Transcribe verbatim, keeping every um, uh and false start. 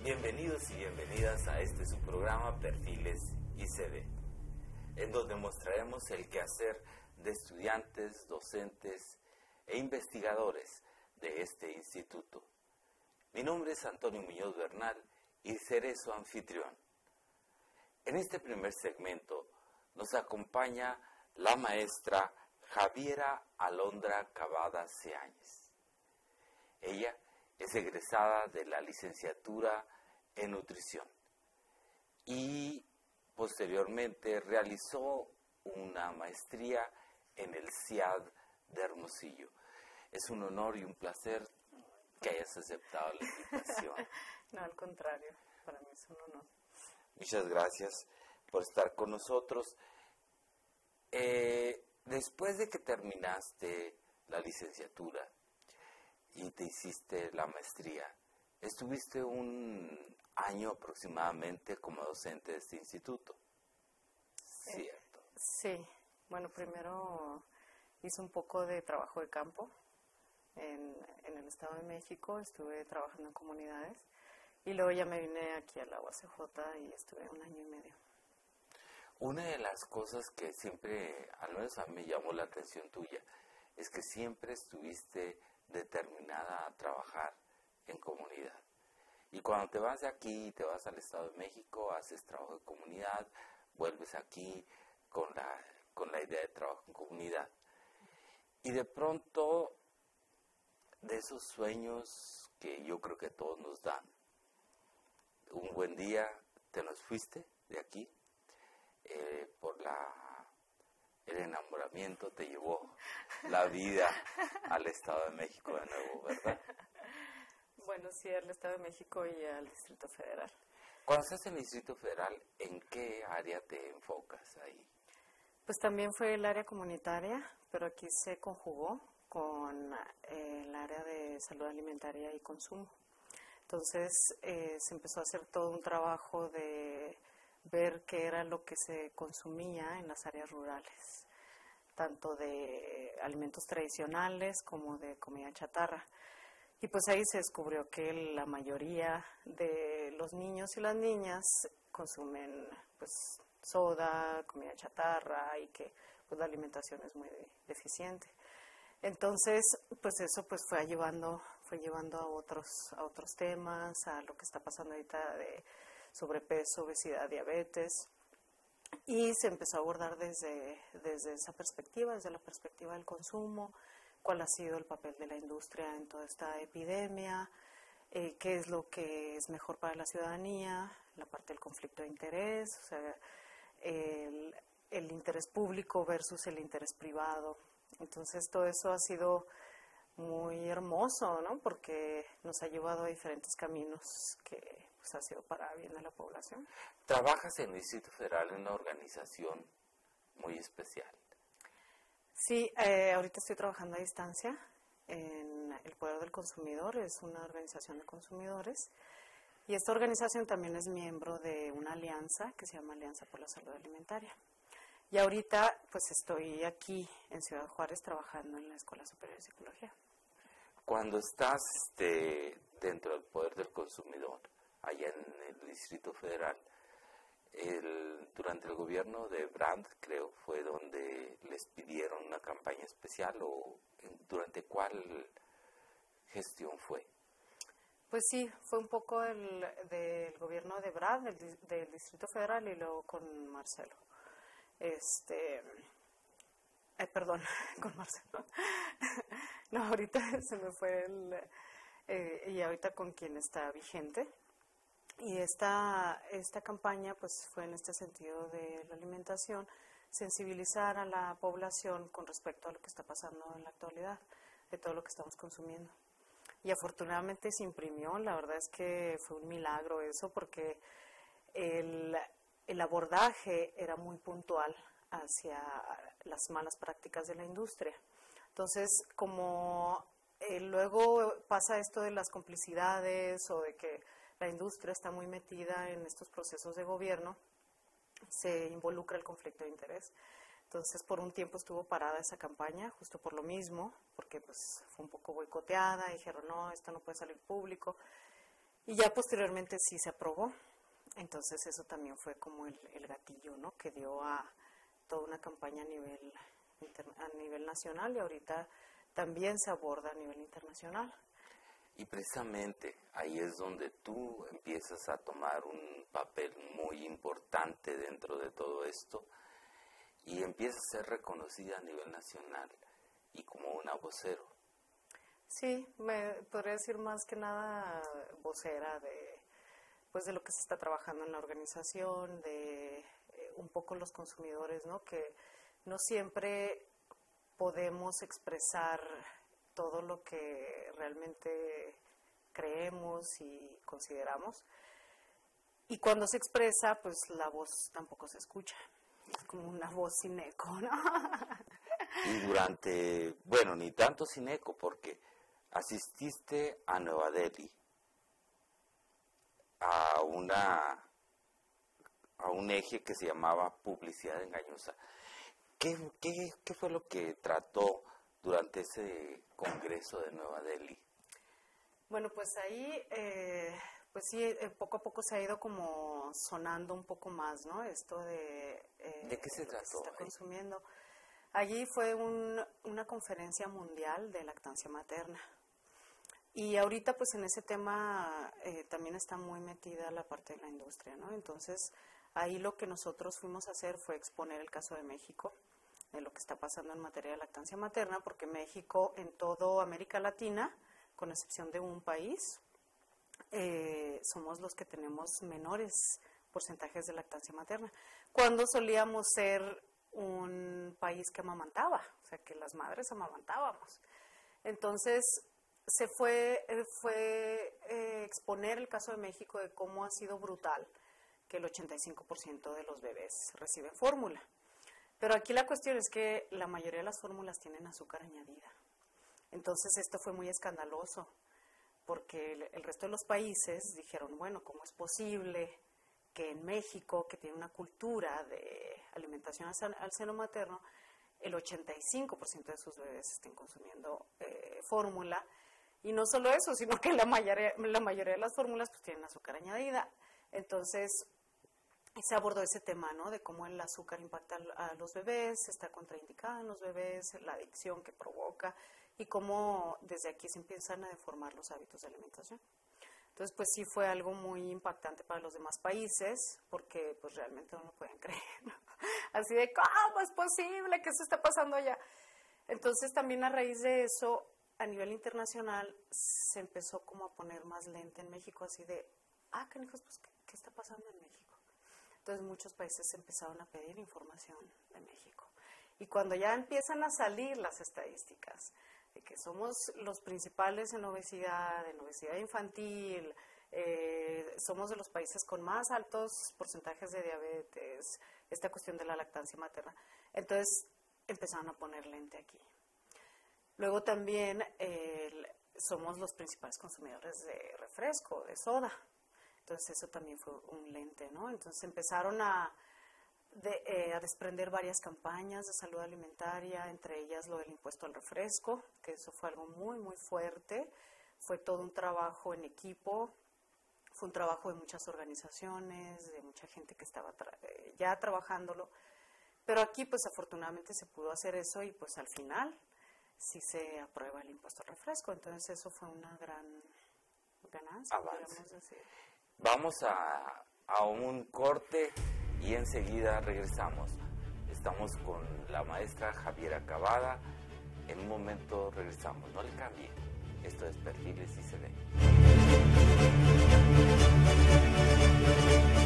Bienvenidos y bienvenidas a este su programa Perfiles I C D, en donde mostraremos el quehacer de estudiantes, docentes e investigadores de este instituto. Mi nombre es Antonio Muñoz Bernal y seré su anfitrión. En este primer segmento nos acompaña la maestra Javiera Alondra Cavada Seáñez. Ella es egresada de la licenciatura en nutrición y posteriormente realizó una maestría en el C I A D de Hermosillo. Es un honor y un placer que hayas aceptado la invitación. No, al contrario, para mí es un honor. Muchas gracias por estar con nosotros. Eh, después de que terminaste la licenciatura y te hiciste la maestría, estuviste un año aproximadamente como docente de este instituto, ¿cierto? Eh, sí, bueno, primero hice un poco de trabajo de campo en, en el Estado de México, estuve trabajando en comunidades y luego ya me vine aquí a la U A C J y estuve un año y medio. Una de las cosas que siempre, al menos a mí me llamó la atención tuya, es que siempre estuviste determinada a trabajar en comunidad. Y cuando te vas de aquí, te vas al Estado de México, haces trabajo de comunidad, vuelves aquí con la, con la idea de trabajo en comunidad. Y de pronto, de esos sueños que yo creo que todos nos dan, un buen día te nos fuiste de aquí, eh, por la, el enamoramiento te llevó la vida al Estado de México de nuevo, ¿verdad? Bueno, sí, al Estado de México y al Distrito Federal. Cuando estás en el Distrito Federal, ¿en qué área te enfocas ahí? Pues también fue el área comunitaria, pero aquí se conjugó con eh, el área de salud alimentaria y consumo. Entonces eh, se empezó a hacer todo un trabajo de ver qué era lo que se consumía en las áreas rurales, tanto de alimentos tradicionales como de comida chatarra. Y pues ahí se descubrió que la mayoría de los niños y las niñas consumen pues soda, comida chatarra y que pues la alimentación es muy deficiente. Entonces, pues eso pues fue llevando fue llevando a otros a otros temas, a lo que está pasando ahorita de sobrepeso, obesidad, diabetes. Y se empezó a abordar desde desde esa perspectiva, desde la perspectiva del consumo, cuál ha sido el papel de la industria en toda esta epidemia, eh, qué es lo que es mejor para la ciudadanía, la parte del conflicto de interés, o sea, el, el interés público versus el interés privado. Entonces todo eso ha sido muy hermoso, ¿no? Porque nos ha llevado a diferentes caminos que pues, ha sido para bien de la población. Trabajas en el Distrito Federal en una organización muy especial. Sí, eh, ahorita estoy trabajando a distancia en el Poder del Consumidor, es una organización de consumidores y esta organización también es miembro de una alianza que se llama Alianza por la Salud Alimentaria. Y ahorita pues estoy aquí en Ciudad Juárez trabajando en la Escuela Superior de Psicología. Cuando estás este, dentro del Poder del Consumidor, allá en el Distrito Federal, El, durante el gobierno de Brandt, creo, fue donde les pidieron una campaña especial, o durante cuál gestión fue. Pues sí, fue un poco el, del gobierno de Brandt, del, del Distrito Federal, y luego con Marcelo. Este, eh, perdón, con Marcelo. No, ahorita se me fue el, eh, y ahorita con quien está vigente. Y esta, esta campaña pues fue en este sentido de la alimentación, sensibilizar a la población con respecto a lo que está pasando en la actualidad, de todo lo que estamos consumiendo. Y afortunadamente se imprimió, la verdad es que fue un milagro eso, porque el, el abordaje era muy puntual hacia las malas prácticas de la industria. Entonces, como eh, luego pasa esto de las complicidades o de que la industria está muy metida en estos procesos de gobierno, se involucra el conflicto de interés. Entonces, por un tiempo estuvo parada esa campaña, justo por lo mismo, porque pues fue un poco boicoteada, dijeron, no, esto no puede salir público. Y ya posteriormente sí se aprobó. Entonces eso también fue como el, el gatillo, ¿no? Que dio a toda una campaña a nivel, a nivel nacional y ahorita también se aborda a nivel internacional. Y precisamente ahí es donde tú empiezas a tomar un papel muy importante dentro de todo esto y empiezas a ser reconocida a nivel nacional y como una vocero. Sí, me podría decir más que nada vocera de, pues de lo que se está trabajando en la organización, de eh, un poco los consumidores, ¿no? Que no siempre podemos expresar todo lo que realmente creemos y consideramos. Y cuando se expresa, pues la voz tampoco se escucha. Es como una voz sin eco, ¿no? Y durante, bueno, ni tanto sin eco, porque asististe a Nueva Delhi, a una a un eje que se llamaba publicidad engañosa. ¿Qué, qué, qué fue lo que trató durante ese congreso de Nueva Delhi? Bueno, pues ahí, eh, pues sí, eh, poco a poco se ha ido como sonando un poco más, ¿no? Esto de... Eh, ¿De qué se trató? Que se está consumiendo. Allí fue un, una conferencia mundial de lactancia materna. Y ahorita, pues en ese tema eh, también está muy metida la parte de la industria, ¿no? Entonces, ahí lo que nosotros fuimos a hacer fue exponer el caso de México, de lo que está pasando en materia de lactancia materna, porque México en toda América Latina, con excepción de un país, eh, somos los que tenemos menores porcentajes de lactancia materna, cuando solíamos ser un país que amamantaba, o sea, que las madres amamantábamos. Entonces, se fue, fue eh, exponer el caso de México de cómo ha sido brutal que el ochenta y cinco por ciento de los bebés reciben fórmula. Pero aquí la cuestión es que la mayoría de las fórmulas tienen azúcar añadida. Entonces esto fue muy escandaloso, porque el, el resto de los países dijeron, bueno, ¿cómo es posible que en México, que tiene una cultura de alimentación al, al seno materno, el ochenta y cinco por ciento de sus bebés estén consumiendo eh, fórmula? Y no solo eso, sino que la mayoría, la mayoría de las fórmulas pues tienen azúcar añadida. Entonces se abordó ese tema, ¿no? De cómo el azúcar impacta a los bebés, está contraindicada en los bebés, la adicción que provoca y cómo desde aquí se empiezan a deformar los hábitos de alimentación. Entonces, pues sí fue algo muy impactante para los demás países, porque pues realmente no lo pueden creer, ¿no? Así de, ¿cómo es posible que eso esté pasando allá? Entonces, también a raíz de eso, a nivel internacional, se empezó como a poner más lente en México, así de, ah, canijos, pues, ¿qué, qué está pasando en México? Entonces, muchos países empezaron a pedir información de México. Y cuando ya empiezan a salir las estadísticas de que somos los principales en obesidad, en obesidad infantil, eh, somos de los países con más altos porcentajes de diabetes, esta cuestión de la lactancia materna, entonces empezaron a poner lente aquí. Luego también eh, somos los principales consumidores de refresco, de soda, entonces eso también fue un lente, ¿no? Entonces empezaron a De, eh, a desprender varias campañas de salud alimentaria, entre ellas lo del impuesto al refresco, que eso fue algo muy, muy fuerte. Fue todo un trabajo en equipo, fue un trabajo de muchas organizaciones, de mucha gente que estaba tra eh, ya trabajándolo. Pero aquí, pues, afortunadamente se pudo hacer eso y, pues, al final sí se aprueba el impuesto al refresco. Entonces, eso fue una gran ganancia, podríamos decir. Vamos a, a un corte y enseguida regresamos. Estamos con la maestra Javiera Cavada. En un momento regresamos. No le cambie. Esto es Perfiles I C D.